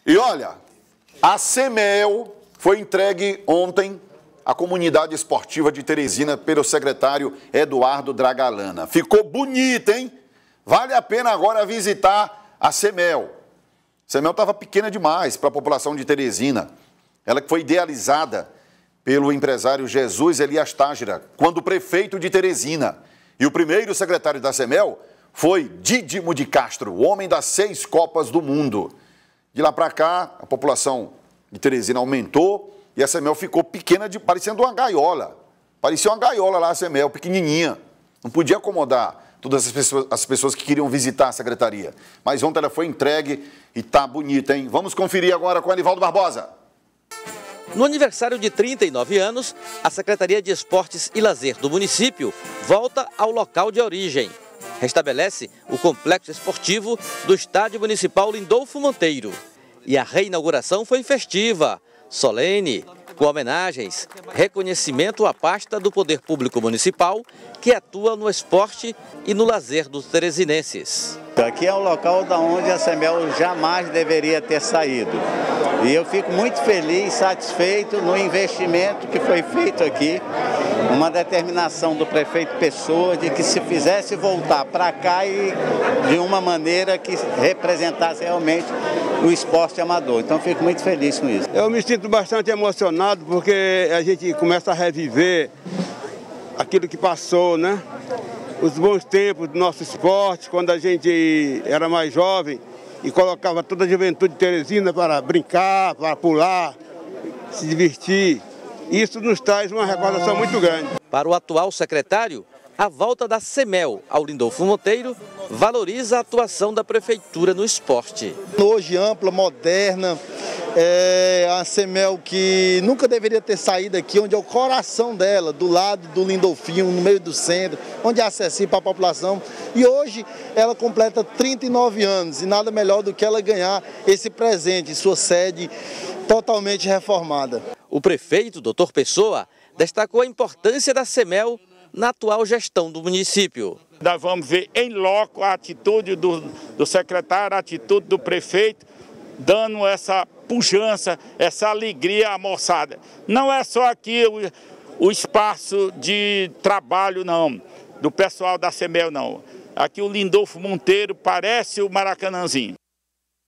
E olha, a CEMEL foi entregue ontem à comunidade esportiva de Teresina pelo secretário Eduardo Dragalana. Ficou bonita, hein? Vale a pena agora visitar a CEMEL. A CEMEL estava pequena demais para a população de Teresina. Ela foi idealizada pelo empresário Jesus Elias Tágira, quando prefeito de Teresina. E o primeiro secretário da CEMEL foi Dídimo de Castro, o homem das 6 Copas do Mundo. De lá para cá, a população de Teresina aumentou e a CEMEL ficou pequena, parecendo uma gaiola. Parecia uma gaiola lá, a CEMEL, pequenininha. Não podia acomodar todas as pessoas que queriam visitar a secretaria. Mas ontem ela foi entregue e tá bonita, hein? Vamos conferir agora com o Anivaldo Barbosa. No aniversário de 39 anos, a Secretaria de Esportes e Lazer do município volta ao local de origem. Restabelece o complexo esportivo do Estádio Municipal Lindolfo Monteiro. E a reinauguração foi festiva, solene, com homenagens, reconhecimento à pasta do Poder Público Municipal que atua no esporte e no lazer dos teresinenses. Aqui é um local onde a CEMEL jamais deveria ter saído. E eu fico muito feliz, satisfeito no investimento que foi feito aqui, uma determinação do prefeito Pessoa de que se fizesse voltar para cá e de uma maneira que representasse realmente o esporte amador. Então fico muito feliz com isso. Eu me sinto bastante emocionado porque a gente começa a reviver aquilo que passou, né? Os bons tempos do nosso esporte, quando a gente era mais jovem e colocava toda a juventude de Teresina para brincar, para pular, se divertir. Isso nos traz uma recordação muito grande. Para o atual secretário, a volta da CEMEL ao Lindolfo Monteiro valoriza a atuação da prefeitura no esporte. Hoje ampla, moderna, a CEMEL que nunca deveria ter saído aqui, onde é o coração dela, do lado do Lindolfinho, no meio do centro, onde é acessível para a população. E hoje ela completa 39 anos e nada melhor do que ela ganhar esse presente, sua sede totalmente reformada. O prefeito, Dr. Pessoa, destacou a importância da CEMEL na atual gestão do município. Nós vamos ver em loco a atitude do secretário, a atitude do prefeito, dando essa pujança, essa alegria à moçada. Não é só aqui o espaço de trabalho, não, do pessoal da CEMEL, não. Aqui o Lindolfo Monteiro parece o Maracanãzinho.